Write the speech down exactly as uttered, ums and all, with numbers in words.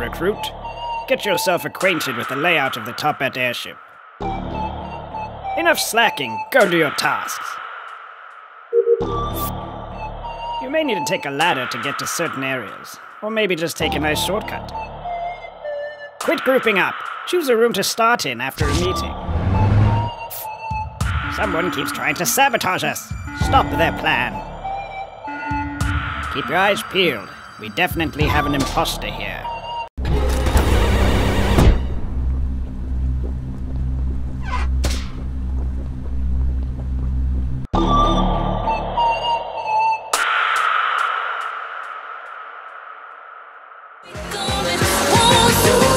recruit. Get yourself acquainted with the layout of the top-end airship. Enough slacking, go do your tasks. You may need to take a ladder to get to certain areas, or maybe just take a nice shortcut. Quit grouping up. Choose a room to start in after a meeting. Someone keeps trying to sabotage us. Stop their plan. Keep your eyes peeled. We definitely have an imposter here. Going,